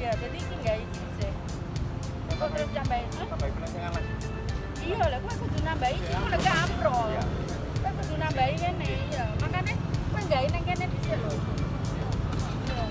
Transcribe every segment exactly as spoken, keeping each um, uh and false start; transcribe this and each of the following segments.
Iya, jadi iki enggak iki sih. Kok terus tambahin? Tambahin penasengan lagi. Iya lah, kowe kudu nambahi iki ngono gak amprol. Kowe kudu nambahi kene, iya. Makane kowe gawe nang kene dhisik lho. Iya.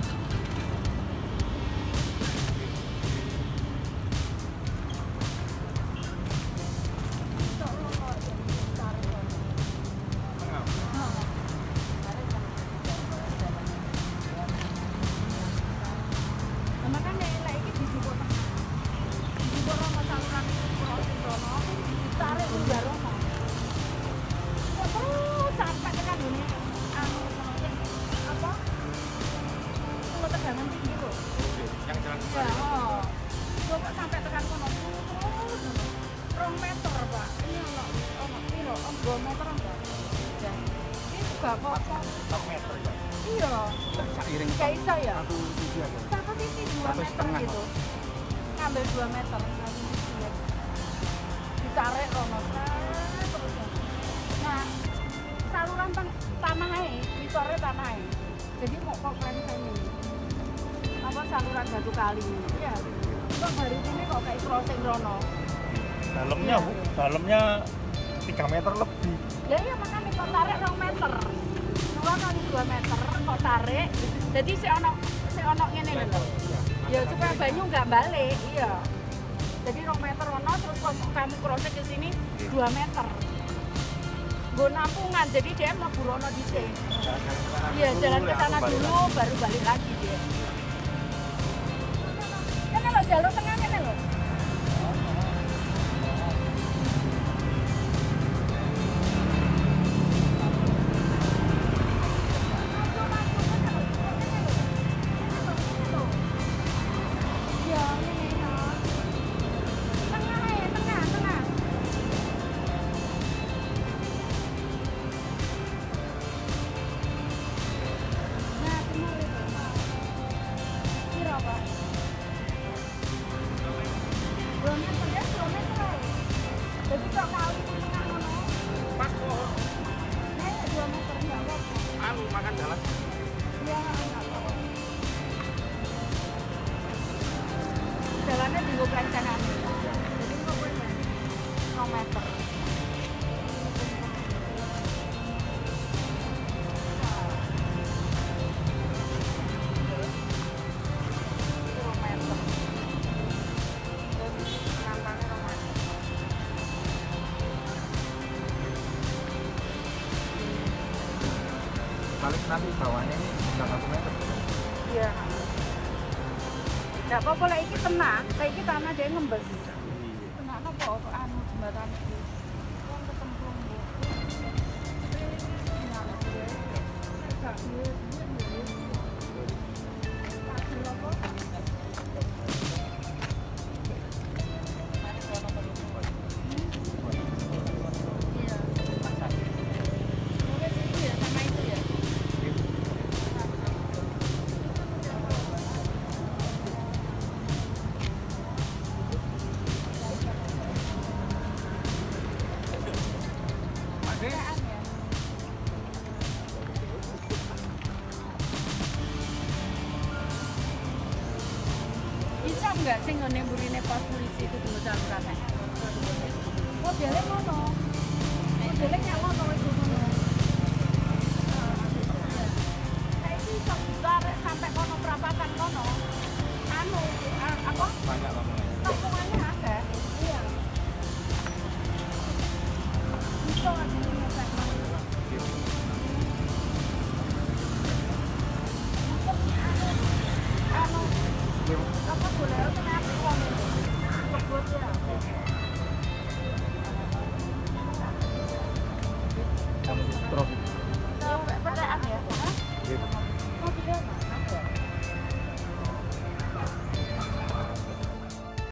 Sampai tekan kono terus rong meter Pak. Ini ono ono piro? dua meter enggak? Ya. Ini gak apa-apa. empat meter ya. Iya. Seiring Gak iso ya? Satu sisi aja. Satu sisi dua meter gitu. Ngambil dua meter satu sisi ya. Ditarik rono terus. Nah, saluran tanah ae, visore tanah ae. Jadi mau kok keren ini. Apa saluran batu kali. Iya. Kok dari sini kok kayak crossing rono. Dalamnya, Bu, dalamnya tiga meter lebih. Ya iya makanya kok tarik dua meter. dua kali dua meter kok tarik. Jadi si ono si ono ngene lho. Ya supaya banyu nggak balik, iya. Jadi dua meter rono terus kamu crossing ke sini dua meter. Gue nampungan, jadi dia mlebu rono dhisik. Iya, jalan ke sana dulu baru balik lagi dia. Kan lo jalur tengah kan lo. Makan jalan. Iya, jalannya di gue perencanaan. Jadi gue dua meter. Paling nanti bawahnya ini satu meter. Iya. Enggak apa-apa lah, ini tenang. Kayak ini tanah dia ngembes. Tenang apa kok anu jembatan iki. Wong ketemplung Bu. Bisa nggak sih ngene mburine pos polisi itu dulu salurane? Modelnya ngono. Modelnya kayak ngono itu ngono. Kayak itu bisa ditarik sampai kono perapatan kono. Anu, apa? Banyak banget. Tampungannya ada. Iya. Bisa ada nyesek. Anu, apa boleh kenapa kok? Kebut ya.